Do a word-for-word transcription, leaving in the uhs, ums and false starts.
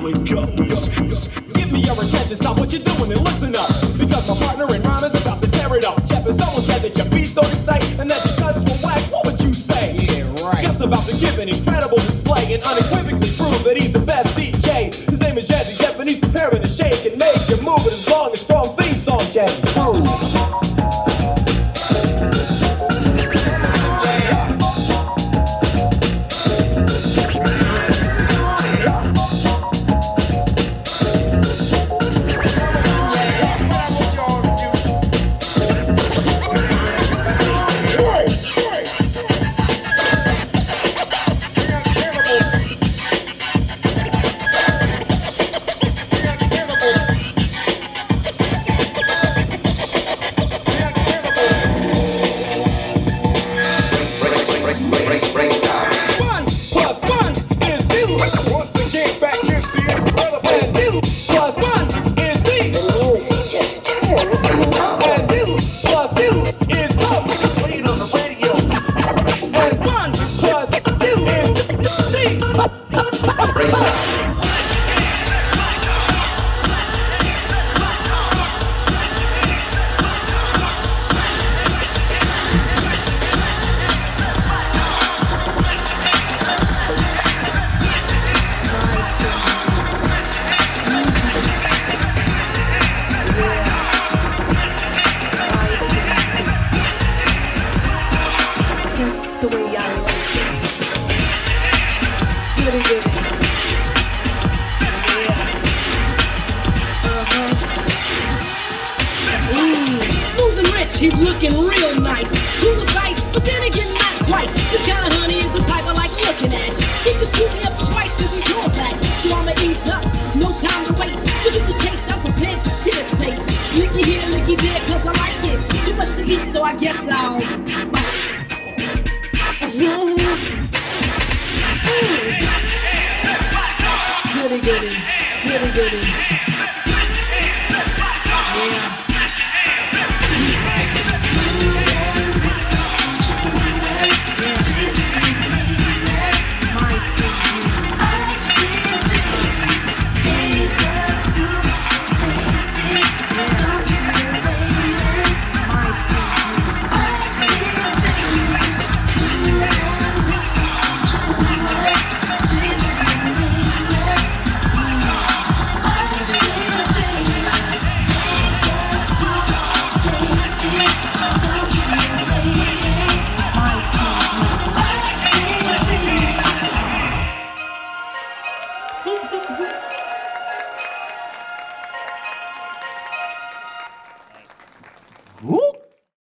it goes. Give me your attention, stop what you're doing and listen up. Because my partner in rhyme is about to tear it up. Jeff has almost said that your beats don't excite and that your cuts were whack. What would you say? Yeah, right. Jeff's about to give an incredible display and unequivocally prove that he's the best D J. His name is Jazzy Jeff and he's preparing to shake and make you move it as long as strong theme song, Jazzy. Prove. He's looking real nice, cool as ice, but then again not quite. This kind of honey is the type I like looking at. He can scoop me up twice cause he's all fat. So I'ma ease up, no time to waste. Forget the chase, I'm prepared to get a taste. Licky here, licky there cause I like it. Too much to eat so I guess I'll